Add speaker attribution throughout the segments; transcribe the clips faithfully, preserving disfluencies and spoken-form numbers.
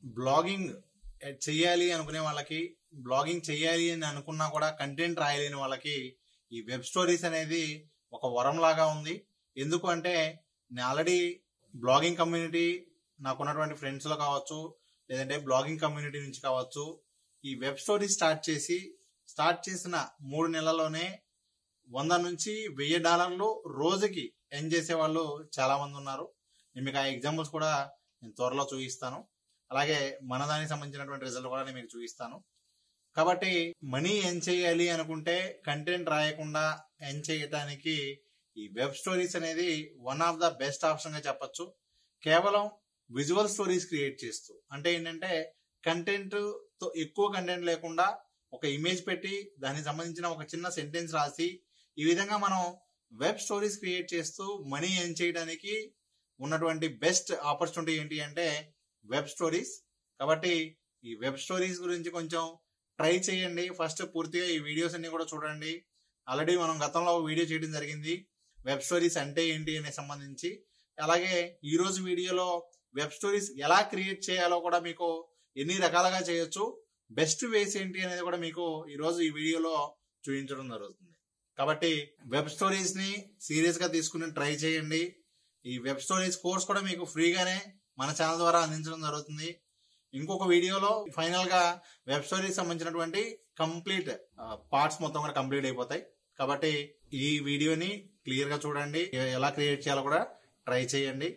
Speaker 1: Blogging చెయ్యాలి అనుకునే వాళ్ళకి, బ్లాగింగ్ చెయ్యాలి అని అనుకున్నా కూడా కంటెంట్ రాయలేని వాళ్ళకి ఈ వెబ్ స్టోరీస్ అనేది ఒక వరం లాగా ఉంది. ఎందుకు అంటే నేను ఆల్రెడీ బ్లాగింగ్ కమ్యూనిటీ నాకున్నటువంటి ఫ్రెండ్స్లో కావచ్చు, లేదంటే బ్లాగింగ్ కమ్యూనిటీ నుంచి కావచ్చు, ఈ వెబ్ స్టోరీ స్టార్ట్ చేసి స్టార్ట్ చేసిన మూడు నెలల్లోనే వంద నుంచి వెయ్యి డాలర్లు రోజుకి ఎర్న్ చేసే వాళ్ళు చాలా మంది ఉన్నారు. నేను మీకు ఆ ఎగ్జాంపుల్స్ కూడా నేను త్వరలో చూపిస్తాను. అలాగే మన దానికి సంబంధించినటువంటి రిజల్ట్ కూడా నేను మీకు చూపిస్తాను. కాబట్టి మనీ ఎర్న్ చేయాలి అనుకుంటే కంటెంట్ రాయకుండా ఎర్న్ చేయటానికి ఈ వెబ్ స్టోరీస్ అనేది one of the best option గా చెప్పొచ్చు. కేవలం విజువల్ స్టోరీస్ క్రియేట్ చేస్తూ, అంటే ఏంటంటే కంటెంట్ తో ఎక్కువ కంటెంట్ లేకుండా ఒక ఇమేజ్ పెట్టి దానికి సంబంధించిన ఒక చిన్న సెంటెన్స్ రాసి ఈ విధంగా మనం వెబ్ స్టోరీస్ క్రియేట్ చేస్తూ మనీ ఎర్న్ చేయడానికి ఉన్నటువంటి బెస్ట్ ఆపర్చునిటీ ఏంటి అంటే వెబ్ స్టోరీస్. కాబట్టి ఈ వెబ్ స్టోరీస్ గురించి కొంచెం ట్రై చేయండి. ఫస్ట్ పూర్తిగా ఈ వీడియోస్ అన్ని కూడా చూడండి. ఆల్రెడీ మనం గతంలో వీడియో చేయడం జరిగింది వెబ్ స్టోరీస్ అంటే ఏంటి అనే సంబంధించి. అలాగే ఈ రోజు వీడియోలో వెబ్ స్టోరీస్ ఎలా క్రియేట్ చేయాలో కూడా మీకు ఎన్ని రకాలుగా చేయొచ్చు, బెస్ట్ వేస్ ఏంటి అనేది కూడా మీకు ఈ రోజు ఈ వీడియోలో చూపించడం జరుగుతుంది. కాబట్టి వెబ్ స్టోరీస్ ని సీరియస్ గా తీసుకుని ట్రై చేయండి. ఈ వెబ్ స్టోరీస్ కోర్స్ కూడా మీకు ఫ్రీగానే మన ఛానల్ ద్వారా అందించడం జరుగుతుంది. ఇంకొక వీడియోలో ఫైనల్ గా వెబ్ స్టోరీస్ సంబంధించినటువంటి కంప్లీట్ పార్ట్స్ మొత్తం కూడా కంప్లీట్ అయిపోతాయి. కాబట్టి ఈ వీడియోని క్లియర్ గా చూడండి, ఎలా క్రియేట్ చేయాలో కూడా ట్రై చేయండి.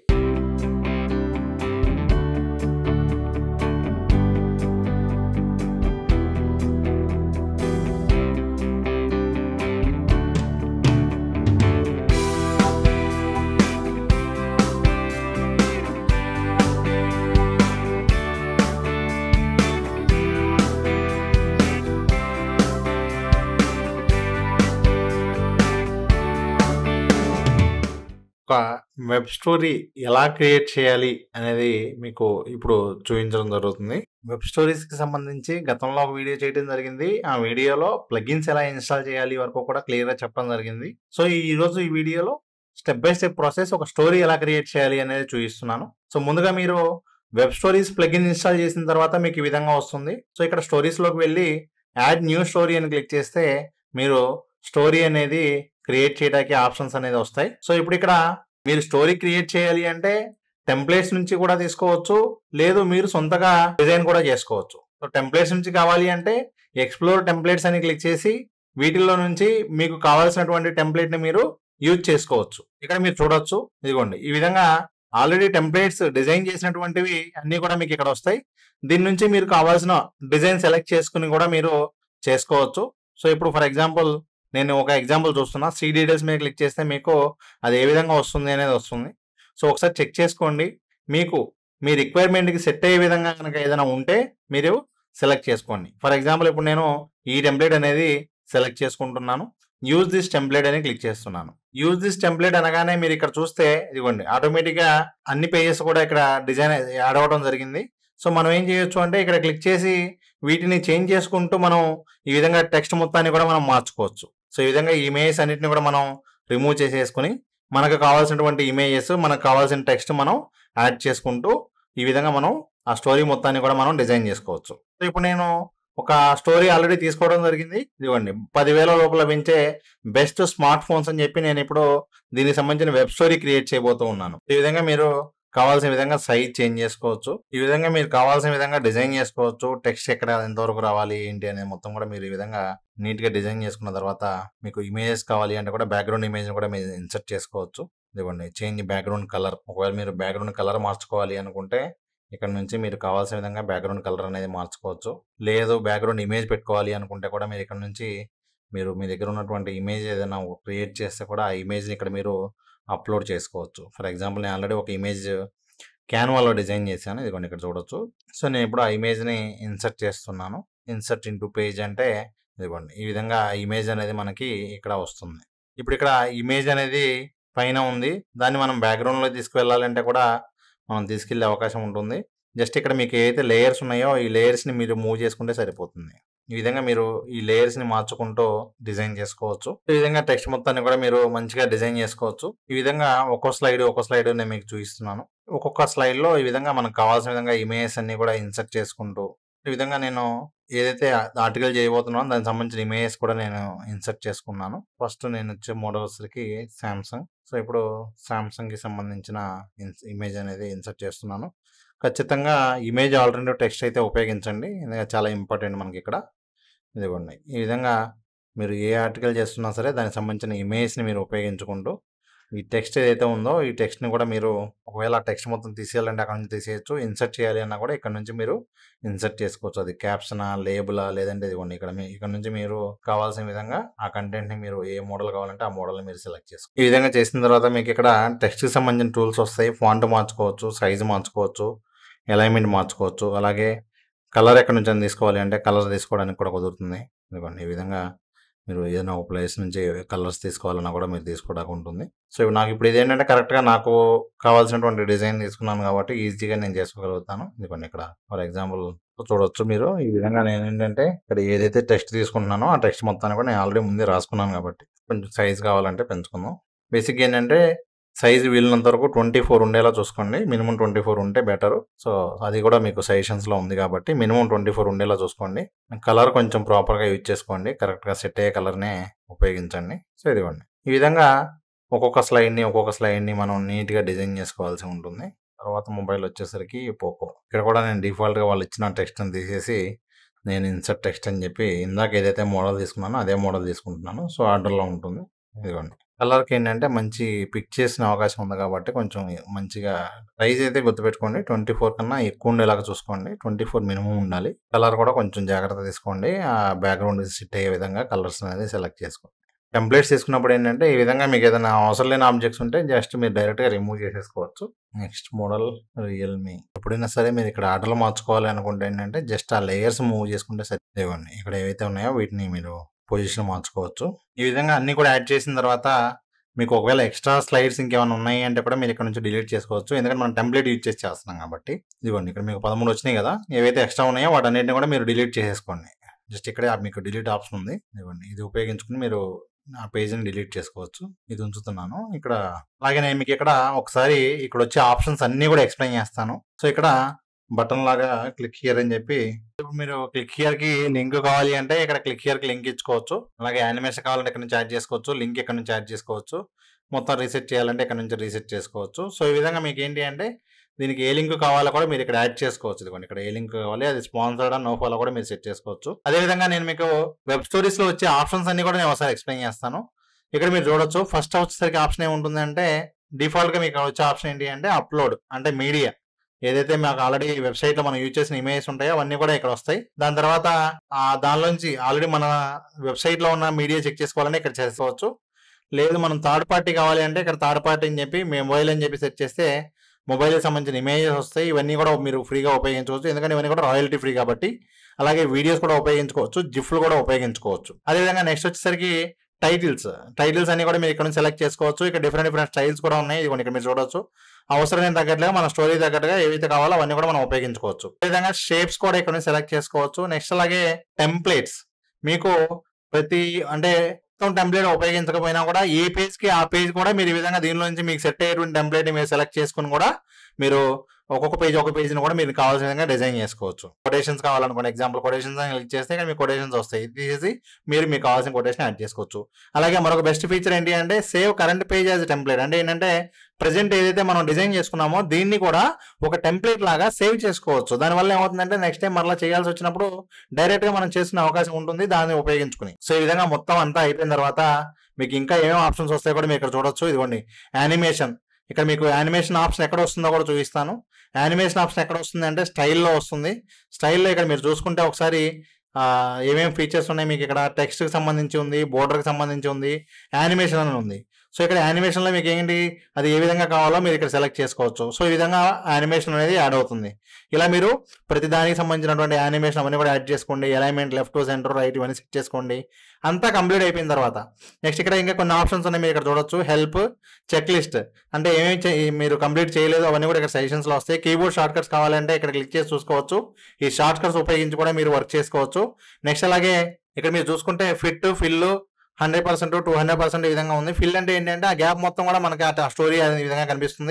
Speaker 1: ఒక వెబ్ స్టోరీ ఎలా క్రియేట్ చేయాలి అనేది మీకు ఇప్పుడు చూపించడం జరుగుతుంది. వెబ్ స్టోరీస్ కి సంబంధించి గతంలో ఒక వీడియో చేయడం జరిగింది. ఆ వీడియోలో ప్లగిన్స్ ఎలా ఇన్స్టాల్ చేయాలి వరకు కూడా క్లియర్ గా చెప్పడం జరిగింది. సో ఈ రోజు ఈ వీడియోలో స్టెప్ బై స్టెప్ ప్రాసెస్ ఒక స్టోరీ ఎలా క్రియేట్ చేయాలి అనేది చూపిస్తున్నాను. సో ముందుగా మీరు వెబ్ స్టోరీస్ ప్లగిన్ ఇన్స్టాల్ చేసిన తర్వాత మీకు ఈ విధంగా వస్తుంది. సో ఇక్కడ స్టోరీస్ లోకి వెళ్ళి యాడ్ న్యూ స్టోరీ అని క్లిక్ చేస్తే మీరు స్టోరీ అనేది క్రియేట్ చేయడానికి ఆప్షన్స్ అనేది వస్తాయి. సో ఇప్పుడు ఇక్కడ మీరు స్టోరీ క్రియేట్ చేయాలి అంటే టెంప్లెట్స్ నుంచి కూడా తీసుకోవచ్చు, లేదు మీరు సొంతగా డిజైన్ కూడా చేసుకోవచ్చు. సో టెంప్లెట్స్ నుంచి కావాలి అంటే ఎక్స్ప్లోర్ టెంప్లెట్స్ అని క్లిక్ చేసి వీటిల్లో నుంచి మీకు కావాల్సినటువంటి టెంప్లెట్ ని మీరు యూజ్ చేసుకోవచ్చు. ఇక్కడ మీరు చూడొచ్చు, ఇదిగోండి ఈ విధంగా ఆల్రెడీ టెంప్లెట్స్ డిజైన్ చేసినటువంటివి అన్ని కూడా మీకు ఇక్కడ వస్తాయి. దీని నుంచి మీరు కావాల్సిన డిజైన్ సెలెక్ట్ చేసుకుని కూడా మీరు చేసుకోవచ్చు. సో ఇప్పుడు ఫర్ ఎగ్జాంపుల్ నేను ఒక ఎగ్జాంపుల్ చూస్తున్నా. సీ డీటెయిల్స్ మీద క్లిక్ చేస్తే మీకు అది ఏ విధంగా వస్తుంది అనేది వస్తుంది. సో ఒకసారి చెక్ చేసుకోండి, మీకు మీ రిక్వైర్మెంట్కి సెట్ అయ్యే విధంగా కనుక ఏదైనా ఉంటే మీరు సెలెక్ట్ చేసుకోండి. ఫర్ ఎగ్జాంపుల్ ఇప్పుడు నేను ఈ టెంప్లెట్ అనేది సెలెక్ట్ చేసుకుంటున్నాను. యూజ్ దిస్ టెంప్లెట్ అని క్లిక్ చేస్తున్నాను. యూజ్ దిస్ టెంప్లెట్ అనగానే మీరు ఇక్కడ చూస్తే ఇదిగోండి ఆటోమేటిక్గా అన్ని పేజెస్ కూడా ఇక్కడ డిజైన్ యాడ్ అవ్వడం జరిగింది. సో మనం ఏం చేయొచ్చు అంటే ఇక్కడ క్లిక్ చేసి వీటిని చేంజ్ చేసుకుంటూ మనం ఈ విధంగా టెక్స్ట్ మొత్తాన్ని కూడా మనం మార్చుకోవచ్చు. సో ఈ విధంగా ఇమేజెస్ అన్నిటిని కూడా మనం రిమూవ్ చేసేసుకుని మనకు కావాల్సినటువంటి ఇమేజెస్, మనకు కావాల్సిన టెక్స్ట్ మనం యాడ్ చేసుకుంటూ ఈ విధంగా మనం ఆ స్టోరీ మొత్తాన్ని కూడా మనం డిజైన్ చేసుకోవచ్చు. సో ఇప్పుడు నేను ఒక స్టోరీ ఆల్రెడీ తీసుకోవడం జరిగింది. ఇదిగోండి పదివేల లోపల పెంచే బెస్ట్ స్మార్ట్ ఫోన్స్ అని చెప్పి నేను ఇప్పుడు దీనికి సంబంధించిన వెబ్ స్టోరీ క్రియేట్ చేయబోతూ ఉన్నాను. ఈ విధంగా మీరు కావాల్సిన విధంగా సైజ్ చేంజ్ చేసుకోవచ్చు. ఈ విధంగా మీరు కావాల్సిన విధంగా డిజైన్ చేసుకోవచ్చు. టెక్స్ట్ ఎక్కడ ఎంతవరకు రావాలి ఏంటి అనేది మొత్తం కూడా మీరు ఈ విధంగా నీట్ గా డిజైన్ చేసుకున్న తర్వాత మీకు ఇమేజెస్ కావాలి అంటే కూడా బ్యాక్గ్రౌండ్ ఇమేజ్ కూడా మీరు ఇన్సర్ట్ చేసుకోవచ్చు. ఇదిగోండి చేంజ్ బ్యాక్గ్రౌండ్ కలర్. ఒకవేళ మీరు బ్యాక్గ్రౌండ్ కలర్ మార్చుకోవాలి అనుకుంటే ఇక్కడ నుంచి మీరు కావాల్సిన విధంగా బ్యాక్గ్రౌండ్ కలర్ అనేది మార్చుకోవచ్చు. లేదు బ్యాక్గ్రౌండ్ ఇమేజ్ పెట్టుకోవాలి అనుకుంటే కూడా మీరు ఇక్కడ నుంచి మీరు మీ దగ్గర ఉన్నటువంటి ఇమేజ్ ఏదైనా క్రియేట్ చేస్తే కూడా ఆ ఇమేజ్ని ఇక్కడ మీరు అప్లోడ్ చేసుకోవచ్చు. ఫర్ ఎగ్జాంపుల్ నేను ఆల్రెడీ ఒక ఇమేజ్ క్యాన్వాలో డిజైన్ చేశాను, ఇదిగోండి ఇక్కడ చూడొచ్చు. సో నేను ఇప్పుడు ఆ ఇమేజ్ని ఇన్సర్ట్ చేస్తున్నాను. ఇన్సర్ట్ ఇంటూ పేజ్ అంటే ఇదిగోండి ఈ విధంగా ఇమేజ్ అనేది మనకి ఇక్కడ వస్తుంది. ఇప్పుడు ఇక్కడ ఇమేజ్ అనేది పైన ఉంది, దాన్ని మనం బ్యాక్గ్రౌండ్లో తీసుకువెళ్ళాలంటే కూడా మనం తీసుకెళ్లే అవకాశం ఉంటుంది. జస్ట్ ఇక్కడ మీకు ఏదైతే లేయర్స్ ఉన్నాయో ఈ లేయర్స్ని మీరు మూవ్ చేసుకుంటే సరిపోతుంది. ఈ విధంగా మీరు ఈ లేయర్స్ ని మార్చుకుంటూ డిజైన్ చేసుకోవచ్చు. ఈ విధంగా టెక్స్ట్ మొత్తాన్ని కూడా మీరు మంచిగా డిజైన్ చేసుకోవచ్చు. ఈ విధంగా ఒక్కో స్లైడ్ ఒక్కో స్లైడ్ నేను మీకు చూపిస్తున్నాను. ఒక్కొక్క స్లైడ్‌లో ఈ విధంగా మనకు కావాల్సిన విధంగా ఇమేజెస్ అన్నీ కూడా ఇన్సర్ట్ చేసుకుంటూ, ఈ విధంగా నేను ఏదైతే ఆర్టికల్ చేయబోతున్నానో దానికి సంబంధించిన ఇమేజెస్ కూడా నేను ఇన్సర్ట్ చేసుకున్నాను. ఫస్ట్ నేనొచ్చే మోడల్ వచ్చేసరికి సామ్‌సంగ్. సో, ఇప్పుడు సామ్‌సంగ్‌కి సంబంధించిన ఇన్స్ ఇమేజ్ అనేది ఇన్సర్ట్ చేస్తున్నాను. ఖచ్చితంగా ఇమేజ్ ఆల్టర్‌నేటివ్ టెక్స్ట్ అయితే ఉపయోగించండి. ఎందుకంటే చాలా ఇంపార్టెంట్ మనకిక్కడ. ఇదిగోండి. ఈ విధంగా మీరు ఏ ఆర్టికల్ చేస్తున్నా సరే దానికి సంబంధించిన ఇమేజ్‌ని మీరు ఉపయోగించుకుంటూ, ఈ టెక్స్ట్ ఏదైతే ఉందో ఈ టెక్స్ట్‌ని కూడా మీరు ఒకవేళ ఆ టెక్స్ట్ మొత్తం తీసేయాలంటే అక్కడి నుంచి తీసేయొచ్చు. ఇన్సర్ట్ చేయాలి అన్నా కూడా ఇక్కడ నుంచి మీరు ఇన్సర్ట్ చేసుకోవచ్చు. అది క్యాప్షనా, లేబులా లేదంటే ఇదిగోండి ఇక్కడ మీ ఇక్కడ నుంచి మీరు కావాల్సిన విధంగా ఆ కంటెంట్‌ని మీరు ఏ మోడల్ కావాలంటే ఆ మోడల్‌ని మీరు సెలెక్ట్ చేసుకోవచ్చు. ఈ విధంగా చేసిన తర్వాత మీకు ఇక్కడ టెక్స్ట్‌కి సంబంధించిన టూల్స్ వస్తాయి. ఫాంట్ మార్చుకోవచ్చు, సైజ్ మార్చుకోవచ్చు, అలైన్‌మెంట్ మార్చుకోవచ్చు. అలాగే కలర్ ఎక్కడి నుంచైనా తీసుకోవాలి అంటే కలర్ తీసుకోవడానికి కూడా కుదురుతుంది. ఇదిగోండి ఈ విధంగా మీరు ఏదైనా ఒక ప్లేస్ నుంచి కలర్స్ తీసుకోవాలన్నా కూడా మీరు తీసుకోవడానికి ఉంటుంది. సో, ఇవి నాకు ఇప్పుడు ఇదేంటంటే కరెక్ట్‌గా నాకు కావాల్సినటువంటి డిజైన్ తీసుకున్నాను కాబట్టి ఈజీగా నేను చేసుకోగలుగుతాను. ఇదిగోండి ఇక్కడ ఫర్ ఎగ్జాంపుల్ చూడొచ్చు మీరు. ఈ విధంగా నేనేంటంటే ఇక్కడ ఏదైతే టెక్స్ట్ తీసుకుంటున్నానో ఆ టెక్స్ట్ మొత్తాన్ని కూడా నేను ఆల్రెడీ ముందే రాసుకున్నాను కాబట్టి కొంచెం సైజ్ కావాలంటే పెంచుకుందాం. బేసిక్‌గా ఏంటంటే సైజ్ వీలున్నంత వరకు ట్వంటీ ఫోర్ ఉండేలా చూసుకోండి. మినిమమ్ ట్వంటీ ఫోర్ ఉంటే బెటరు. సో, అది కూడా మీకు సజెషన్స్‌లో ఉంది కాబట్టి మినిమమ్ ట్వంటీ ఫోర్ ఉండేలా చూసుకోండి. కలర్ కొంచెం ప్రాపర్‌గా యూజ్ చేసుకోండి. కరెక్ట్‌గా సెట్ అయ్యే కలర్‌నే ఉపయోగించండి. సో, ఇదిగోండి. ఈ విధంగా ఒక్కొక్క స్లైడ్‌ని, ఒక్కొక్క స్లైడ్‌ని మనం నీట్‌గా డిజైన్ చేసుకోవాల్సి ఉంటుంది. తర్వాత మొబైల్ వచ్చేసరికి పోకో. ఇక్కడ కూడా నేను డిఫాల్ట్‌గా వాళ్ళు ఇచ్చిన టెక్స్ట్‌ని తీసేసి నేను ఇన్సర్ట్ టెక్స్ట్ అని చెప్పి ఇందాక ఏదైతే మోడల్ తీసుకున్నానో అదే మోడల్ తీసుకుంటున్నాను. సో, ఆర్డర్‌లో ఉంటుంది. ఇదిగోండి. కలర్‌కి ఏంటంటే మంచి పిక్ చేసిన అవకాశం ఉంది కాబట్టి కొంచెం మంచిగా సైజ్ అయితే గుర్తుపెట్టుకోండి. ట్వంటీ ఫోర్ కన్నా ఎక్కువ ఉండేలాగా చూసుకోండి. ట్వంటీ ఫోర్ మినిమమ్ ఉండాలి. కలర్ కూడా కొంచెం జాగ్రత్త తీసుకోండి. ఆ బ్యాక్‌గ్రౌండ్ సెట్ అయ్యే విధంగా కలర్స్ అనేది సెలెక్ట్ చేసుకోండి. టెంప్లేట్స్ తీసుకున్నప్పుడు ఏంటంటే ఈ విధంగా మీకు ఏదైనా అవసరం లేని ఆబ్జెక్ట్స్ ఉంటే జస్ట్ మీరు డైరెక్ట్‌గా రిమూవ్ చేసేసుకోవచ్చు. Next model Realme. ఎప్పుడైనా సరే మీరు ఇక్కడ ఆర్డర్‌లు మార్చుకోవాలి అనుకుంటే ఏంటంటే జస్ట్ ఆ లేయర్స్ మూవ్ చేసుకుంటే సరిపోద్ది. ఇక్కడ ఏవైతే ఉన్నాయో వీటిని మీరు పొజిషన్ మార్చుకోవచ్చు. ఈ విధంగా అన్నీ కూడా యాడ్ చేసిన తర్వాత మీకు ఒకవేళ ఎక్స్ట్రా స్లైడ్స్ ఇంకేమైనా ఉన్నాయి అంటే కూడా మీరు ఇక్కడ నుంచి డిలీట్ చేసుకోవచ్చు. ఎందుకంటే మనం టెంప్లేట్ యూజ్ చేసి చేస్తున్నాం కాబట్టి. ఇదిగోండి ఇక్కడ మీకు పదమూడు వచ్చినాయి కదా! ఏవైతే ఎక్స్ట్రా ఉన్నాయో వాటన్నిటిని కూడా మీరు డిలీట్ చేసేసుకోండి. జస్ట్ ఇక్కడే మీకు డిలీట్ ఆప్షన్ ఉంది. ఇదిగోండి ఇది ఉపయోగించుకొని మీరు ఆ పేజ్‌ని డిలీట్ చేసుకోవచ్చు. ఇది ఉంచుతున్నాను. ఇక్కడ అలాగే నేను మీకు ఇక్కడ ఒకసారి ఇక్కడ వచ్చే ఆప్షన్స్ అన్నీ కూడా ఎక్స్‌ప్లెయిన్ చేస్తాను. సో, ఇక్కడ బటన్ లాగా క్లిక్ హియర్ అని చెప్పి ఇప్పుడు మీరు క్లిక్ హియర్‌కి లింక్ కావాలి అంటే ఇక్కడ క్లిక్ హియర్‌కి లింక్ ఇచ్చుకోవచ్చు. అలాగే యానిమేషన్ కావాలంటే ఇక్కడ నుంచి యాడ్ చేసుకోవచ్చు. లింక్ ఇక్కడ నుంచి యాడ్ చేసుకోవచ్చు. మొత్తం రీసెట్ చేయాలంటే ఇక్కడ నుంచి రీసెట్ చేసుకోవచ్చు. సో, ఈ విధంగా మీకు ఏంటి అంటే దీనికి ఏ లింక్ కావాలో కూడా మీరు ఇక్కడ యాడ్ చేసుకోవచ్చు. ఇదిగోండి ఇక్కడ ఏ లింక్ కావాలి అది స్పాన్సర్డ్ నో ఫాలో కూడా మీరు సెట్ చేసుకోవచ్చు. అదే విధంగా నేను మీకు వెబ్ స్టోరీస్‌లో వచ్చే ఆప్షన్స్ అన్ని కూడా నేను ఒకసారి ఎక్స్‌ప్లెయిన్ చేస్తాను. ఇక్కడ మీరు చూడొచ్చు ఫస్ట్ వచ్చేసరికి ఆప్షన్ ఏముంటుందంటే డిఫాల్ట్‌గా మీకు వచ్చే ఆప్షన్ ఏంటి అంటే అప్‌లోడ్ అంటే మీడియా. ఏదైతే మాకు ఆల్రెడీ వెబ్‌సైట్‌లో మనం యూజ్ చేసిన ఇమేజెస్ ఉంటాయో అవన్నీ కూడా ఇక్కడ వస్తాయి. దాని తర్వాత ఆహ్, దానిలోంచి ఆల్రెడీ మన వెబ్‌సైట్‌లో ఉన్న మీడియా చెక్ చేసుకోవాలంటే ఇక్కడ చేసుకోవచ్చు. లేదు మనం థర్డ్ పార్టీ కావాలి అంటే ఇక్కడ థర్డ్ పార్టీ అని చెప్పి మీ మొబైల్ అని చెప్పి సెర్చ్ చేస్తే మొబైల్‌కి సంబంధించిన ఇమేజెస్ వస్తాయి. ఇవన్నీ కూడా మీరు ఫ్రీగా ఉపయోగించుకోవచ్చు. ఎందుకంటే ఇవన్నీ కూడా రాయల్టీ ఫ్రీ కాబట్టి. అలాగే వీడియోస్ కూడా ఉపయోగించుకోవచ్చు. జిఫ్‌లు కూడా ఉపయోగించుకోవచ్చు. అదేవిధంగా నెక్స్ట్ వచ్చేసరికి టైటిల్స్. టైటిల్స్ అన్ని కూడా మీరు ఇక్కడ నుంచి సెలెక్ట్ చేసుకోవచ్చు. ఇక్కడ డిఫరెంట్ డిఫరెంట్ స్టైల్స్ కూడా ఉన్నాయి. ఇదిగోండి ఇక్కడ మీరు చూడొచ్చు. అవసరానికి తగ్గట్టుగా మన స్టోరీ తగ్గట్టుగా ఏవైతే కావాలో అవన్నీ కూడా మనం ఉపయోగించుకోవచ్చు. అదేవిధంగా షేప్స్ కూడా ఇక్కడ నుంచి సెలెక్ట్ చేసుకోవచ్చు. నెక్స్ట్ అలాగే టెంప్లేట్స్. మీకు ప్రతి అంటే మొత్తం టెంప్లేట్ ఉపయోగించకపోయినా కూడా ఏ పేజ్‌కి ఆ పేజ్ కూడా మీరు ఈ విధంగా దీనిలో నుంచి మీకు సెట్ అయ్యేటువంటి టెంప్లేట్‌ని మీరు సెలెక్ట్ చేసుకొని కూడా మీరు ఒక్కొక్క పేజ్ ఒక్కొక్క పేజ్‌ని కూడా మీరు కావాల్సిన విధంగా డిజైన్ చేసుకోవచ్చు. కొటేషన్స్ కావాలనుకోండి ఎగ్జాంపుల్ కొటేషన్స్ అని క్లిక్ చేస్తే ఇక్కడ మీకు కొటేషన్స్ వస్తాయి. ఇది తీసేసి మీరు మీకు కావాల్సిన కొటేషన్ యాడ్ చేసుకోవచ్చు. అలాగే మరొక బెస్ట్ ఫీచర్ ఏంటి అంటే save current page as template. అంటే ఏంటంటే ప్రెజెంట్ ఏదైతే మనం డిజైన్ చేసుకున్నామో దీన్ని కూడా ఒక టెంప్లేట్ లాగా సేవ్ చేసుకోవచ్చు. దానివల్ల ఏమవుతుందంటే నెక్స్ట్ టైం మరలా చేయాల్సి వచ్చినప్పుడు డైరెక్ట్‌గా మనం చేసుకునే అవకాశం ఉంటుంది దాన్ని ఉపయోగించుకుని. సో, ఈ విధంగా మొత్తం అంతా అయిపోయిన తర్వాత మీకు ఇంకా ఏమేమి ఆప్షన్స్ వస్తాయో కూడా మీరు ఇక్కడ చూడొచ్చు. ఇదిగోండి యానిమేషన్. ఇక్కడ మీకు యానిమేషన్ ఆప్షన్ ఎక్కడ వస్తుందో కూడా చూపిస్తాను. యానిమేషన్ ఆప్షన్ ఎక్కడ వస్తుంది అంటే స్టైల్‌లో వస్తుంది. స్టైల్‌లో ఇక్కడ మీరు చూసుకుంటే ఒకసారి ఆహ్, ఏమేమి ఫీచర్స్ ఉన్నాయి మీకు ఇక్కడ టెక్స్ట్‌కి సంబంధించి ఉంది, బోర్డర్‌కి సంబంధించి ఉంది, యానిమేషన్ అని ఉంది. సో, ఇక్కడ యానిమేషన్‌లో మీకు ఏంటి అది ఏ విధంగా కావాలో మీరు ఇక్కడ సెలెక్ట్ చేసుకోవచ్చు. సో, ఈ విధంగా యానిమేషన్ అనేది యాడ్ అవుతుంది. ఇలా మీరు ప్రతి దానికి సంబంధించినటువంటి యానిమేషన్ అవన్నీ కూడా యాడ్ చేసుకోండి. అలైన్‌మెంట్ లెఫ్ట్, సెంటర్, రైట్ ఇవన్నీ సెట్ చేసుకోండి. అంతా కంప్లీట్ అయిపోయిన తర్వాత నెక్స్ట్ ఇక్కడ ఇంకా కొన్ని ఆప్షన్స్ ఉన్నాయి మీరు ఇక్కడ చూడొచ్చు. హెల్ప్, చెక్ లిస్ట్ అంటే ఏమేమి చే మీరు కంప్లీట్ చేయలేదు అవన్నీ కూడా ఇక్కడ సజెషన్స్‌లో వస్తాయి. కీబోర్డ్ షార్ట్ కట్స్ కావాలంటే ఇక్కడ క్లిక్ చేసి చూసుకోవచ్చు. ఈ షార్ట్ కట్స్ ఉపయోగించి కూడా మీరు వర్క్ చేసుకోవచ్చు. నెక్స్ట్ అలాగే ఇక్కడ మీరు చూసుకుంటే fit, fill hundred percent two hundred percent ఈ విధంగా ఉంది. ఫిల్ అంటే ఏంటంటే ఆ గ్యాప్ మొత్తం కూడా మనకి ఆ స్టోరీ అనే విధంగా కనిపిస్తుంది.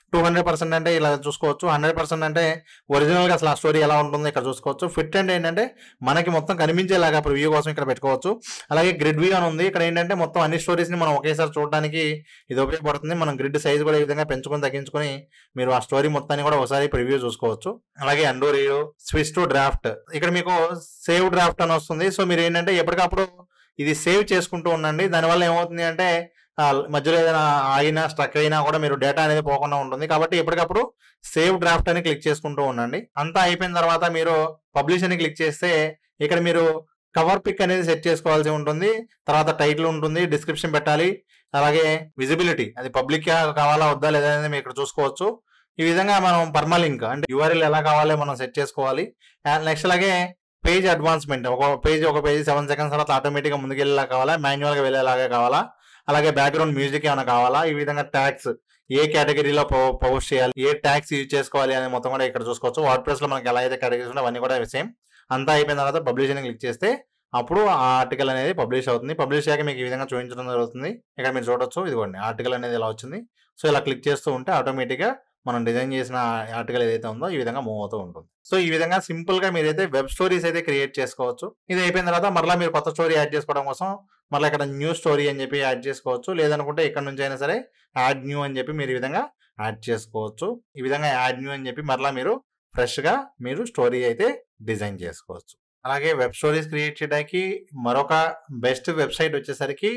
Speaker 1: టూ హండ్రెడ్ పర్సెంట్ అంటే ఇలా చూసుకోవచ్చు. హండ్రెడ్ పర్సెంట్ అంటే ఒరిజినల్గా అసలు ఆ స్టోరీ ఎలా ఉంటుందో ఇక్కడ చూసుకోవచ్చు. ఫిట్ అంటే ఏంటంటే మనకి మొత్తం కనిపించేలాగా ప్రివ్యూ కోసం ఇక్కడ పెట్టుకోవచ్చు. అలాగే గ్రిడ్ వ్యూ అని ఉంది. ఇక్కడ ఏంటంటే మొత్తం అన్ని స్టోరీస్ని మనం ఒకేసారి చూడడానికి ఇది ఉపయోగపడుతుంది. మనం గ్రిడ్ సైజ్ కూడా ఈ విధంగా పెంచుకొని తగ్గించుకొని మీరు ఆ స్టోరీ మొత్తాన్ని కూడా ఒకసారి ప్రివ్యూ చూసుకోవచ్చు. అలాగే undo redo, switch to draft, ఇక్కడ మీకు సేవ్ డ్రాఫ్ట్ అని వస్తుంది. సో మీరు ఏంటంటే ఎప్పటికప్పుడు ఇది సేవ్ చేసుకుంటూ ఉండండి. దానివల్ల ఏమవుతుంది అంటే మధ్యలో ఏదైనా ఆగినా స్ట్రక్ అయినా కూడా మీరు డేటా అనేది పోకుండా ఉంటుంది. కాబట్టి ఎప్పటికప్పుడు సేవ్ డ్రాఫ్ట్ అని క్లిక్ చేసుకుంటూ ఉండండి. అంతా అయిపోయిన తర్వాత మీరు పబ్లిష్ అని క్లిక్ చేస్తే ఇక్కడ మీరు కవర్ పిక్ అనేది సెట్ చేసుకోవాల్సి ఉంటుంది. తర్వాత టైటిల్ ఉంటుంది, డిస్క్రిప్షన్ పెట్టాలి, అలాగే విజిబిలిటీ అది పబ్లిక్ కావాలా వద్దా లేదా అనేది మీరు ఇక్కడ చూసుకోవచ్చు. ఈ విధంగా మనం పర్మాలింక్ అంటే యూఆర్ఎల్ ఎలా కావాలో మనం సెట్ చేసుకోవాలి. నెక్స్ట్ అలాగే పేజ్ అడ్వాన్స్మెంట్, ఒక పేజ్ ఒక పేజ్ సెవెన్ సెకండ్స్ తర్వాత ఆటోమేటిక్గా ముందుకు వెళ్ళేలా కావాలా, మాన్యువల్గా వెళ్ళేలాగా కావాలా, అలాగే బ్యాక్గ్రౌండ్ మ్యూజిక్ ఏమైనా కావాలా, ఈ విధంగా ట్యాగ్స్ ఏ కేటగిరీలో పోస్ట్ చేయాలి, ఏ ట్యాగ్స్ యూజ్ చేసుకోవాలి అనేది మొత్తం కూడా ఇక్కడ చూసుకోవచ్చు. వర్డ్ ప్రెస్ లో మనకి ఎలా అయితే కేటగిరీస్ ఉంటాయో అవన్నీ కూడా సేమ్. అంతా అయిపోయిన తర్వాత పబ్లిష్ అని క్లిక్ చేస్తే అప్పుడు ఆ ఆర్టికల్ అనేది పబ్లిష్ అవుతుంది. పబ్లిష్ అయ్యాక మీకు ఈ విధంగా చూపించడం జరుగుతుంది. ఇక్కడ మీరు చూడొచ్చు, ఇదిగోండి ఆర్టికల్ అనేది ఇలా వచ్చింది. సో ఇలా క్లిక్ చేస్తూ ఉంటే ఆటోమేటిక్గా మనం డిజైన్ చేసిన ఆర్టికల్ ఏదైతే ఉందో ఈ విధంగా మూవ్ అవుతూ ఉంటుంది. సో ఈ విధంగా సింపుల్ గా మీరైతే వెబ్ స్టోరీస్ అయితే క్రియేట్ చేసుకోవచ్చు. ఇది అయిపోయిన తర్వాత మరలా మీరు కొత్త స్టోరీ యాడ్ చేసుకోవడం కోసం మళ్ళీ ఇక్కడ న్యూ స్టోరీ అని చెప్పి యాడ్ చేసుకోవచ్చు. లేదనుకుంటే ఇక్కడ నుంచి అయినా సరే యాడ్ న్యూ అని చెప్పి మీరు ఈ విధంగా యాడ్ చేసుకోవచ్చు. ఈ విధంగా యాడ్ న్యూ అని చెప్పి మరలా మీరు ఫ్రెష్ గా మీరు స్టోరీ అయితే డిజైన్ చేసుకోవచ్చు. అలాగే వెబ్ స్టోరీస్ క్రియేట్ చేయడానికి మరొక బెస్ట్ వెబ్సైట్ వచ్చేసరికి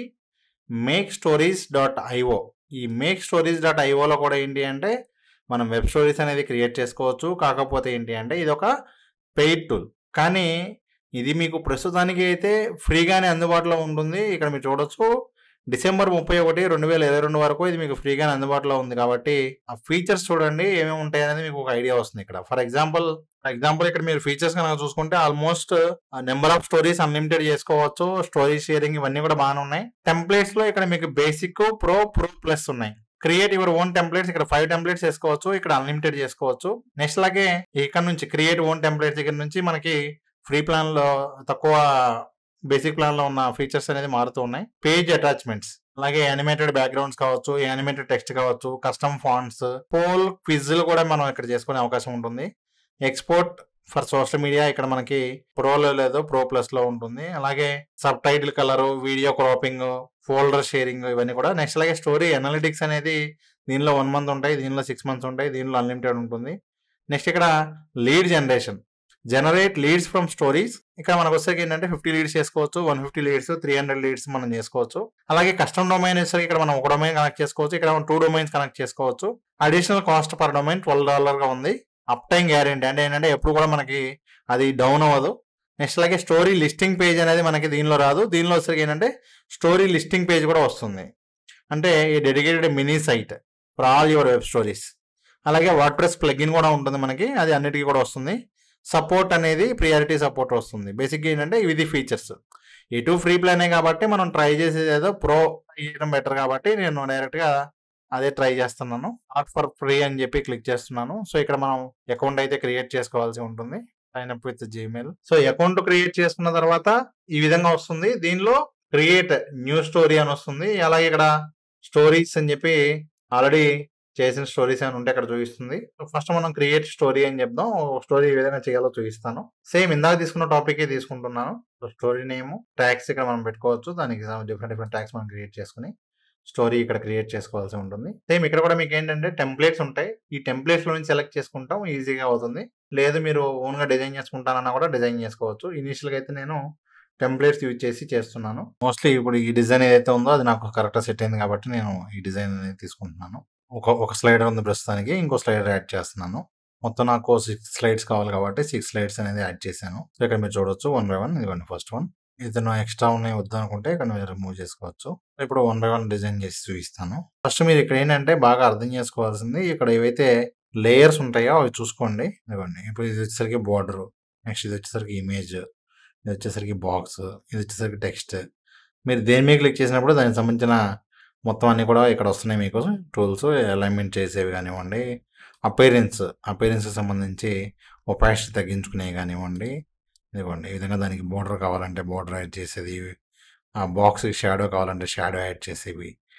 Speaker 1: మేక్ స్టోరీస్ డాట్ ఐఓ. ఈ మేక్ స్టోరీస్ డాట్ ఐఓలో కూడా ఏంటి అంటే మనం వెబ్ స్టోరీస్ అనేది క్రియేట్ చేసుకోవచ్చు. కాకపోతే ఏంటి అంటే ఇది ఒక పెయిడ్ టూల్, కానీ ఇది మీకు ప్రస్తుతానికి అయితే ఫ్రీగానే అందుబాటులో ఉంటుంది. ఇక్కడ మీరు చూడొచ్చు, డిసెంబర్ ముప్పై ఒకటి రెండు వేల ఇరవై రెండు వరకు ఇది మీకు ఫ్రీగానే అందుబాటులో ఉంది. కాబట్టి ఆ ఫీచర్స్ చూడండి ఏమేమి ఉంటాయి అనేది మీకు ఒక ఐడియా వస్తుంది. ఇక్కడ ఫర్ ఎగ్జాంపుల్ ఫర్ ఎగ్జాంపుల్ ఇక్కడ మీరు ఫీచర్స్ కనుక చూసుకుంటే almost number of stories unlimited చేసుకోవచ్చు. స్టోరీ షేరింగ్ ఇవన్నీ కూడా బాగానే ఉన్నాయి. టెంప్లెట్స్ లో ఇక్కడ మీకు బేసిక్, ప్రో, ప్రో ప్లస్ ఉన్నాయి. క్రియేట్ యువర్ ఓన్ టెంప్లెట్స్, ఇక్కడ ఫైవ్ టెంప్లెట్స్ చేసుకోవచ్చు, ఇక్కడ అన్లిమిటెడ్ చేసుకోవచ్చు. నెక్స్ట్ అలాగే ఇక్కడ నుంచి క్రియేట్ ఓన్ టెంప్లెట్స్ దగ్గర నుంచి మనకి ఫ్రీ ప్లాన్ లో తక్కువ బేసిక్ ప్లాన్ లో ఉన్న ఫీచర్స్ అనేది మారుతూ ఉన్నాయి. పేజ్ అటాచ్మెంట్స్, అలాగే యానిమేటెడ్ బ్యాక్గ్రౌండ్స్ కావచ్చు, యానిమేటెడ్ టెక్స్ట్ కావచ్చు, కస్టమ్ ఫాంట్స్, పోల్ క్విజ్లు కూడా మనం ఇక్కడ చేసుకునే అవకాశం ఉంటుంది. ఎక్స్పోర్ట్ ఫర్ సోషల్ మీడియా ఇక్కడ మనకి ప్రోలో లేదు, ప్రో ప్లస్ లో ఉంటుంది. అలాగే subtitle colour, video cropping, folder sharing ఇవన్నీ కూడా. నెక్స్ట్ అలాగే స్టోరీ అనలిటిక్స్ అనేది దీనిలో వన్ మంత్ ఉంటాయి, దీనిలో సిక్స్ మంత్స్ ఉంటాయి, దీనిలో అన్లిమిటెడ్ ఉంటుంది. నెక్స్ట్ ఇక్కడ lead generation, generate leads from stories. ఇక్కడ మనకు వచ్చేసరికి ఏంటంటే ఫిఫ్టీ లీడ్స్ చేసుకోవచ్చు, one fifty leads, three hundred leads మనం చేసుకోవచ్చు. అలాగే కస్టమ్ డొమైన్ వచ్చేసరికి ఇక్కడ మనం ఒక డొమైన్ కనెక్ట్ చేసుకోవచ్చు, ఇక్కడ మనం టూ డొమైన్స్ కనెక్ట్ చేసుకోవచ్చు. Additional cost per domain twelve dollar గా ఉంది. అప్ టైం గ్యారెంటీ అంటే ఏంటంటే ఎప్పుడు కూడా మనకి అది డౌన్ అవ్వదు. నెక్స్ట్ అలాగే స్టోరీ లిస్టింగ్ పేజ్ అనేది మనకి దీనిలో రాదు, దీనిలో వచ్చేసరికి ఏంటంటే స్టోరీ లిస్టింగ్ పేజ్ కూడా వస్తుంది. అంటే ఈ dedicated mini site for all your web stories. అలాగే వర్డ్ ప్రెస్ ప్లగిన్ కూడా ఉంటుంది మనకి, అది అన్నిటికీ కూడా వస్తుంది. సపోర్ట్ అనేది ప్రియారిటీ సపోర్ట్ వస్తుంది. బేసిక్గా ఏంటంటే ఇది ఫీచర్స్. ఇటు ఫ్రీ ప్లానే కాబట్టి మనం ట్రై చేసేది ఏదో ప్రో చేయడం బెటర్ కాబట్టి నేను డైరెక్ట్గా అదే ట్రై చేస్తున్నాను. నాట్ ఫర్ ఫ్రీ అని చెప్పి క్లిక్ చేస్తున్నాను. సో ఇక్కడ మనం అకౌంట్ అయితే క్రియేట్ చేసుకోవాల్సి ఉంటుంది, sign up with Gmail. So account create చేసుకున్న తర్వాత ఈ విధంగా వస్తుంది. దీనిలో క్రియేట్ న్యూ స్టోరీ అని వస్తుంది. అలాగే ఇక్కడ స్టోరీస్ అని చెప్పి ఆల్రెడీ చేసిన స్టోరీస్ అని ఉంటే ఇక్కడ చూపిస్తుంది. ఫస్ట్ మనం క్రియేట్ స్టోరీ అని చెప్దాం. స్టోరీ ఏ విధంగా చేయాలో చూపిస్తాను. సేమ్ ఇందాక తీసుకున్న టాపిక్ తీసుకుంటున్నాను. స్టోరీ నేమ్, ట్యాగ్స్ ఇక్కడ మనం పెట్టుకోవచ్చు. దానికి డిఫరెంట్ డిఫరెంట్ ట్యాగ్స్ మనం క్రియేట్ చేసుకుని స్టోరీ ఇక్కడ క్రియేట్ చేసుకోవాల్సి ఉంటుంది. సేమ్ ఇక్కడ కూడా మీకు ఏంటంటే టెంప్లెట్స్ ఉంటాయి. ఈ టెంప్లెట్స్ లో నుంచి సెలెక్ట్ చేసుకుంటాం, ఈజీగా అవుతుంది. లేదు మీరు ఓన్ గా డిజైన్ చేసుకుంటానన్నా కూడా డిజైన్ చేసుకోవచ్చు. ఇనిషియల్ గా అయితే నేను టెంప్లెట్స్ యూజ్ చేసి చేస్తున్నాను. మోస్ట్లీ ఇప్పుడు ఈ డిజైన్ ఏదైతే ఉందో అది నాకు కరెక్ట్గా సెట్ అయింది కాబట్టి నేను ఈ డిజైన్ అనేది తీసుకుంటున్నాను. ఒక ఒక స్లైడర్ ఉంది ప్రస్తుతానికి, ఇంకో స్లైడర్ యాడ్ చేస్తున్నాను. మొత్తం నాకు సిక్స్ స్లైడ్స్ కావాలి కాబట్టి సిక్స్ స్లైడ్స్ అనేది యాడ్ చేశాను. సో ఇక్కడ మీరు చూడొచ్చు వన్ బై వన్. ఇదిగోండి ఫస్ట్ వన్. ఏదైనా ఎక్స్ట్రా ఉన్నాయి వద్దు అనుకుంటే ఇక్కడ మీరు రిమూవ్ చేసుకోవచ్చు. ఇప్పుడు వన్ బై వన్ డిజైన్ చేసి చూపిస్తాను. ఫస్ట్ మీరు ఇక్కడ ఏంటంటే బాగా అర్థం చేసుకోవాల్సింది, ఇక్కడ ఏవైతే లేయర్స్ ఉంటాయో అవి చూసుకోండి. ఇదిగోండి ఇప్పుడు ఇది వచ్చేసరికి బార్డర్, నెక్స్ట్ ఇది వచ్చేసరికి ఇమేజ్, ఇది వచ్చేసరికి బాక్స్, ఇది వచ్చేసరికి టెక్స్ట్. మీరు దేని మీద క్లిక్ చేసినప్పుడు దానికి సంబంధించిన మొత్తం అన్నీ కూడా ఇక్కడ వస్తున్నాయి మీకు. టూల్స్ అలైన్మెంట్ చేసేవి కానివ్వండి, అపీరెన్స్ అపీరెన్స్కి సంబంధించి ఒపాసిటీ తగ్గించుకునేవి కానివ్వండి. ఇదిగోండి ఈ విధంగా దానికి బోర్డర్ కావాలంటే బోర్డర్ యాడ్ చేసేది, ఆ బాక్స్కి షాడో కావాలంటే షాడో యాడ్ చేసేవి,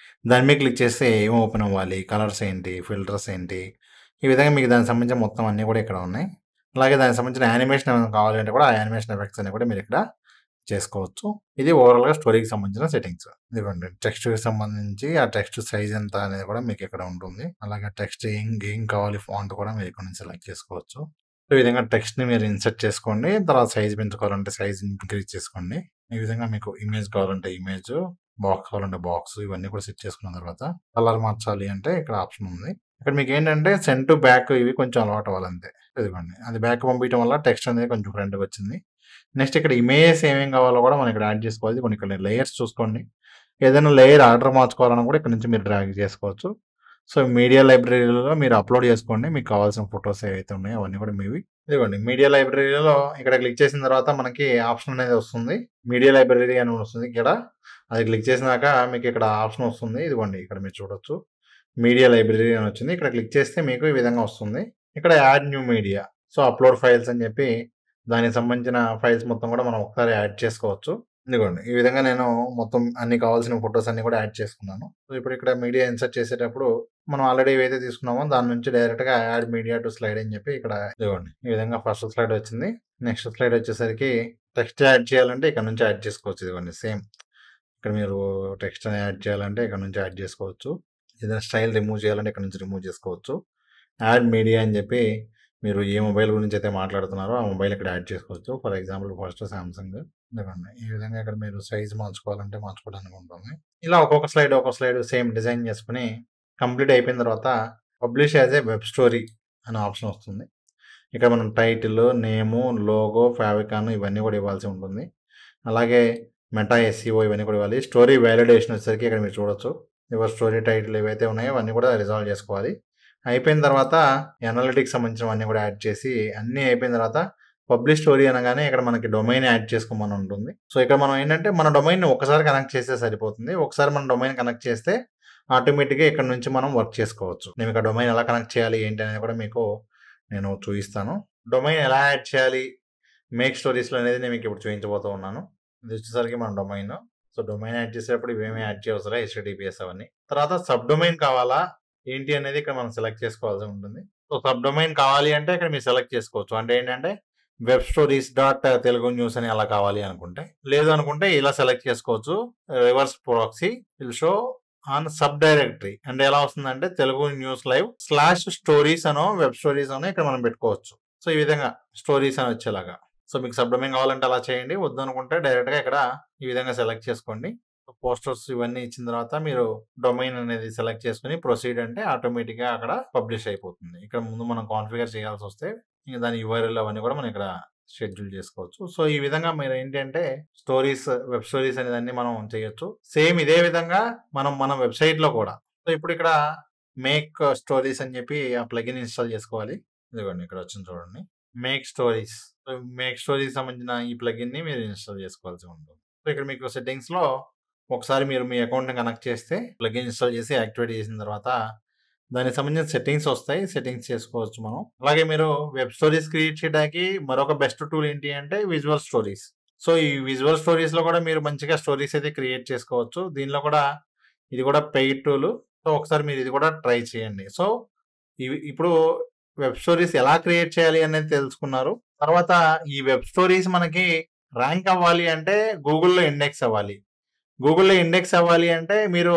Speaker 1: దాని మీద క్లిక్ చేస్తే ఏం ఓపెన్ అవ్వాలి, కలర్స్ ఏంటి, ఫిల్టర్స్ ఏంటి, ఈ విధంగా మీకు దానికి సంబంధించిన మొత్తం అన్నీ కూడా ఇక్కడ ఉన్నాయి. అలాగే దానికి సంబంధించిన యానిమేషన్ ఏమైనా కావాలంటే కూడా ఆ యానిమేషన్ ఎఫెక్ట్స్ అన్ని కూడా మీరు ఇక్కడ చేసుకోవచ్చు. ఇది ఓవరాల్‌గా స్టోరీకి సంబంధించిన సెట్టింగ్స్. ఇదిగోండి టెక్స్ట్‌కి సంబంధించి ఆ టెక్స్ట్ సైజ్ ఎంత అనేది కూడా మీకు ఇక్కడ ఉంటుంది. అలాగే టెక్స్ట్ ఏం ఏం కావాలి ఫాంట్ కూడా మీరు ఇక్కడ నుంచి సెలెక్ట్ చేసుకోవచ్చు. ఈ విధంగా టెక్స్ట్‌ని మీరు ఇన్సర్ట్ చేసుకోండి. తర్వాత సైజ్ పెంచుకోవాలంటే సైజ్ ఇంక్రీజ్ చేసుకోండి. ఈ విధంగా మీకు ఇమేజ్ కావాలంటే ఇమేజ్, బాక్స్ కావాలంటే బాక్స్ ఇవన్నీ కూడా సెట్ చేసుకున్న తర్వాత కలర్ మార్చాలి అంటే ఇక్కడ ఆప్షన్ ఉంది. ఇక్కడ మీకు ఏంటంటే సెండ్ టు బ్యాక్ ఇవి కొంచెం అలవాటు అవ్వాలంతే. ఇదిగోండి అది బ్యాక్ పంపించడం వల్ల టెక్స్ట్ అనేది కొంచెం ఫ్రంట్‌కి వచ్చింది. నెక్స్ట్ ఇక్కడ ఇమేజెస్ ఏమేం కావాలో కూడా మనం ఇక్కడ యాడ్ చేసుకోవాలి. కొన్ని ఇక్కడ లేయర్స్ చూసుకోండి. ఏదైనా లేయర్ ఆర్డర్ మార్చుకోవాలన్నా కూడా ఇక్కడ నుంచి మీరు డ్రాగ్ చేసుకోవచ్చు. సో, మీడియా లైబ్రరీలో మీరు అప్లోడ్ చేసుకోండి. మీకు కావాల్సిన ఫోటోస్ ఏవైతే ఉన్నాయో అవన్నీ కూడా మీవి. ఇదిగోండి మీడియా లైబ్రరీలో ఇక్కడ క్లిక్ చేసిన తర్వాత మనకి ఆప్షన్ అనేది వస్తుంది. మీడియా లైబ్రరీ అని వస్తుంది ఇక్కడ. అది క్లిక్ చేసినాక మీకు ఇక్కడ ఆప్షన్ వస్తుంది. ఇదిగోండి ఇక్కడ మీరు చూడొచ్చు. మీడియా లైబ్రరీ అని వచ్చింది. ఇక్కడ క్లిక్ చేస్తే మీకు ఈ విధంగా వస్తుంది. ఇక్కడ add new media. So, upload files అని చెప్పి దానికి సంబంధించిన ఫైల్స్ మొత్తం కూడా మనం ఒకసారి యాడ్ చేసుకోవచ్చు. ఇదిగోండి ఈ విధంగా నేను మొత్తం అన్ని కావాల్సిన ఫోటోస్ అన్ని కూడా యాడ్ చేసుకున్నాను. సో, ఇప్పుడు ఇక్కడ మీడియా ఇన్సర్ట్ చేసేటప్పుడు మనం ఆల్రెడీ ఏవైతే తీసుకున్నామో దాని నుంచి డైరెక్ట్‌గా యాడ్ మీడియా టు స్లైడ్ అని చెప్పి ఇక్కడ ఇదిగోండి ఈ విధంగా ఫస్ట్ స్లైడ్ వచ్చింది. నెక్స్ట్ స్లైడ్ వచ్చేసరికి టెక్స్ట్ యాడ్ చేయాలంటే ఇక్కడ నుంచి యాడ్ చేసుకోవచ్చు. ఇదిగోండి సేమ్ ఇక్కడ మీరు టెక్స్ట్ యాడ్ చేయాలంటే ఇక్కడ నుంచి యాడ్ చేసుకోవచ్చు. ఏదైనా స్టైల్ రిమూవ్ చేయాలంటే ఇక్కడ నుంచి రిమూవ్ చేసుకోవచ్చు. యాడ్ మీడియా అని చెప్పి మీరు ఏ మొబైల్ గురించి అయితే మాట్లాడుతున్నారో ఆ మొబైల్ ఇక్కడ యాడ్ చేసుకోవచ్చు. ఫర్ ఎగ్జాంపుల్ ఫస్ట్ సామ్సంగ్ ఇదిగోండి ఈ విధంగా ఇక్కడ మీరు సైజ్ మార్చుకోవాలంటే మార్చుకోవడానికి ఉంటుంది. ఇలా ఒక్కొక్క స్లైడ్ ఒక్కొక్క స్లైడ్ సేమ్ డిజైన్ చేసుకుని కంప్లీట్ అయిపోయిన తర్వాత publish as a web story అనే ఆప్షన్ వస్తుంది. ఇక్కడ మనం టైటిల్, నేము, లోగో, ఫేవికాన్ ఇవన్నీ కూడా ఇవ్వాల్సి ఉంటుంది. అలాగే మెటా ఎస్ఈఓ ఇవన్నీ కూడా ఇవ్వాలి. స్టోరీ వ్యాలిడేషన్ వచ్చేసరికి ఇక్కడ మీరు చూడొచ్చు. యువర్ స్టోరీ టైటిల్ ఏవైతే ఉన్నాయో అవన్నీ కూడా రిజాల్వ్ చేసుకోవాలి. అయిపోయిన తర్వాత అనలిటిక్స్ సంబంధించినవన్నీ కూడా యాడ్ చేసి అన్నీ అయిపోయిన తర్వాత పబ్లిష్ స్టోరీ అనగానే ఇక్కడ మనకి డొమైన్ యాడ్ చేసుకోమని ఉంటుంది. సో, ఇక్కడ మనం ఏంటంటే మన డొమైన్‌ని ఒకసారి కనెక్ట్ చేస్తే సరిపోతుంది. ఒకసారి మన డొమైన్ కనెక్ట్ చేస్తే ఆటోమేటిక్‌గా ఇక్కడ నుంచి మనం వర్క్ చేసుకోవచ్చు. నేను ఇక్కడ డొమైన్ ఎలా కనెక్ట్ చేయాలి ఏంటి అనేది కూడా మీకు నేను చూపిస్తాను. డొమైన్ ఎలా యాడ్ చేయాలి మేక్ స్టోరీస్‌లో అనేది నేను మీకు ఇప్పుడు చూపించబోతూ ఉన్నాను. ఇది వచ్చేసరికి మన డొమైన్. సో, డొమైన్ యాడ్ చేసేటప్పుడు ఇవేమీ యాడ్ చేయవసరం హెచ్‌టిటిపిఎస్ అవన్నీ. తర్వాత సబ్ డొమైన్ కావాలా ఏంటి అనేది ఇక్కడ మనం సెలెక్ట్ చేసుకోవాల్సి ఉంటుంది. సో, సబ్ డొమైన్ కావాలి అంటే ఇక్కడ మీరు సెలెక్ట్ చేసుకోవచ్చు. అంటే ఏంటంటే web stories dot Telugu news అని అలా కావాలి అనుకుంటే, లేదు అనుకుంటే ఇలా సెలెక్ట్ చేసుకోవచ్చు. Reverse proxy will show on subdirectory అంటే ఎలా వస్తుందంటే Telugu news live slash stories అనో వెబ్ స్టోరీస్ అనో ఇక్కడ మనం పెట్టుకోవచ్చు. సో, ఈ విధంగా స్టోరీస్ అని వచ్చేలాగా. సో, మీకు సబ్ డొమైన్ కావాలంటే అలా చేయండి. వద్దు అనుకుంటే డైరెక్ట్‌గా ఇక్కడ ఈ విధంగా సెలెక్ట్ చేసుకోండి. పోస్టర్స్ ఇవన్నీ ఇచ్చిన తర్వాత మీరు డొమైన్ అనేది సెలెక్ట్ చేసుకుని ప్రొసీడ్ అంటే ఆటోమేటిక్‌గా అక్కడ పబ్లిష్ అయిపోతుంది. ఇక్కడ ముందు మనం కాన్ఫిగర్ చేయాల్సి వస్తే ఇంక దాని యూఆర్ఎల్ అవన్నీ కూడా మనం ఇక్కడ షెడ్యూల్ చేసుకోవచ్చు. సో, ఈ విధంగా మీరు ఏంటంటే స్టోరీస్ వెబ్ స్టోరీస్ అనేదాన్ని మనం చేయొచ్చు. సేమ్ ఇదే విధంగా మనం మన వెబ్‌సైట్‌లో కూడా. సో, ఇప్పుడు ఇక్కడ మేక్ స్టోరీస్ అని చెప్పి ఆ ప్లగిన్ ఇన్‌స్టాల్ చేసుకోవాలి. ఇదిగోండి ఇక్కడ వచ్చింది చూడండి. Make stories. So, make stories సంబంధించిన ఈ ప్లగిన్‌ని మీరు ఇన్‌స్టాల్ చేసుకోవాల్సి ఉంటుంది. సో, ఇక్కడ మీకు సెట్టింగ్స్‌లో ఒకసారి మీరు మీ అకౌంట్‌ని కనెక్ట్ చేస్తే ప్లగిన్ ఇన్‌స్టాల్ చేసి యాక్టివేట్ చేసిన తర్వాత దానికి సంబంధించిన సెట్టింగ్స్ వస్తాయి. సెట్టింగ్స్ చేసుకోవచ్చు మనం. అలాగే మీరు వెబ్ స్టోరీస్ క్రియేట్ చేయడానికి మరొక బెస్ట్ టూల్ ఏంటి అంటే విజువల్ స్టోరీస్. సో, ఈ విజువల్ స్టోరీస్‌లో కూడా మీరు మంచిగా స్టోరీస్ అయితే క్రియేట్ చేసుకోవచ్చు. దీనిలో కూడా ఇది కూడా పెయిడ్ టూల్. సో, ఒకసారి మీరు ఇది కూడా ట్రై చేయండి. సో, ఇవి ఇప్పుడు వెబ్ స్టోరీస్ ఎలా క్రియేట్ చేయాలి అనేది తెలుసుకున్నారు. తర్వాత ఈ వెబ్ స్టోరీస్ మనకి ర్యాంక్ అవ్వాలి అంటే గూగుల్‌లో ఇండెక్స్ అవ్వాలి. గూగుల్‌లో ఇండెక్స్ అవ్వాలి అంటే మీరు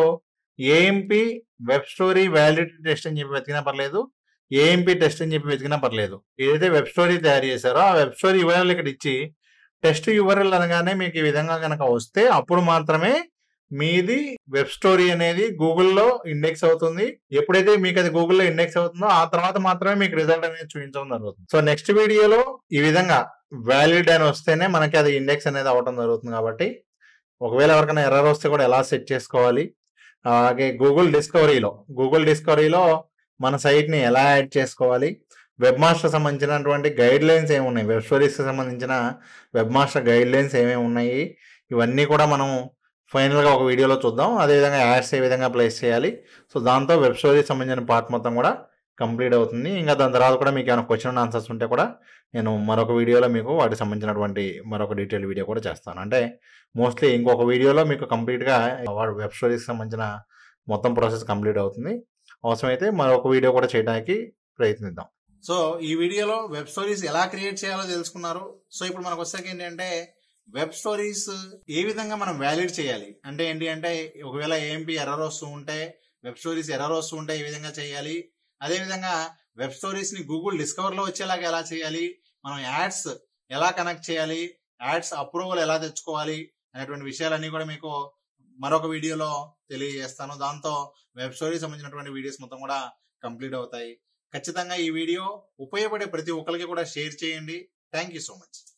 Speaker 1: AMP web story validity test అని చెప్పి వెతికినా పర్లేదు. ఏఎంపీ టెస్ట్ అని చెప్పి వెతికినా పర్లేదు. ఏదైతే వెబ్ స్టోరీ తయారు చేశారో ఆ వెబ్ స్టోరీ యూఆర్ఎల్ ఇక్కడ ఇచ్చి టెస్ట్ యూఆర్ఎల్ అనగానే మీకు ఈ విధంగా కనుక వస్తే అప్పుడు మాత్రమే మీది వెబ్ స్టోరీ అనేది గూగుల్‌లో ఇండెక్స్ అవుతుంది. ఎప్పుడైతే మీకు అది గూగుల్‌లో ఇండెక్స్ అవుతుందో ఆ తర్వాత మాత్రమే మీకు రిజల్ట్ అనేది చూపించడం జరుగుతుంది. సో, నెక్స్ట్ వీడియోలో ఈ విధంగా వ్యాలిడ్ అని వస్తేనే మనకి అది ఇండెక్స్ అనేది అవ్వడం జరుగుతుంది కాబట్టి ఒకవేళ ఎవరికైనా ఎర్రర్ వస్తే కూడా ఎలా సెట్ చేసుకోవాలి. అలాగే గూగుల్ డిస్కవరీలో గూగుల్ డిస్కవరీలో మన సైట్‌ని ఎలా యాడ్ చేసుకోవాలి. వెబ్ మాస్టర్ సంబంధించినటువంటి గైడ్‌లైన్స్ ఏమున్నాయి. వెబ్ స్టోరీస్‌కి సంబంధించిన వెబ్ మాస్టర్ గైడ్‌లైన్స్ ఏమేమి ఉన్నాయి. ఇవన్నీ కూడా మనం ఫైనల్‌గా ఒక వీడియోలో చూద్దాం. అదేవిధంగా యాడ్స్ ఏ విధంగా ప్లేస్ చేయాలి. సో, దాంతో వెబ్ స్టోరీకి సంబంధించిన పార్ట్ మొత్తం కూడా కంప్లీట్ అవుతుంది. ఇంకా దాని తర్వాత కూడా మీకు ఏమైనా క్వెషన్ అండ్ ఆన్సర్స్ ఉంటే కూడా నేను మరొక వీడియోలో మీకు వాటికి సంబంధించినటువంటి మరొక డీటెయిల్ వీడియో కూడా చేస్తాను. అంటే మోస్ట్లీ ఇంకొక వీడియోలో మీకు కంప్లీట్‌గా వాడు వెబ్ స్టోరీస్‌కి సంబంధించిన మొత్తం ప్రాసెస్ కంప్లీట్ అవుతుంది. అవసరమైతే మరొక వీడియో కూడా చేయడానికి ప్రయత్నిద్దాం. సో ఈ వీడియోలో వెబ్ స్టోరీస్ ఎలా క్రియేట్ చేయాలో తెలుసుకున్నారు. సో ఇప్పుడు మనకు వచ్చేసరికి ఏంటంటే వెబ్ స్టోరీస్ ఏ విధంగా మనం వ్యాలిడ్ చేయాలి అంటే ఏంటి అంటే ఒకవేళ ఏఎంపీ ఎర్రర్ వస్తూ ఉంటే, వెబ్ స్టోరీస్ ఎర్రర్ వస్తూ ఉంటే ఏ విధంగా చేయాలి, అదేవిధంగా వెబ్ స్టోరీస్ ని గూగుల్ డిస్కవర్ లో వచ్చేలాగా ఎలా చేయాలి, మనం యాడ్స్ ఎలా కనెక్ట్ చేయాలి, యాడ్స్ అప్రూవల్ ఎలా తెచ్చుకోవాలి అనేటువంటి విషయాలన్నీ కూడా మీకు మరొక వీడియోలో తెలియజేస్తాను. దాంతో వెబ్ స్టోరీ సంబంధించినటువంటి వీడియోస్ మొత్తం కూడా కంప్లీట్ అవుతాయి. ఖచ్చితంగా ఈ వీడియో ఉపయోగపడే ప్రతి ఒక్కరికి కూడా షేర్ చేయండి. Thank you so much.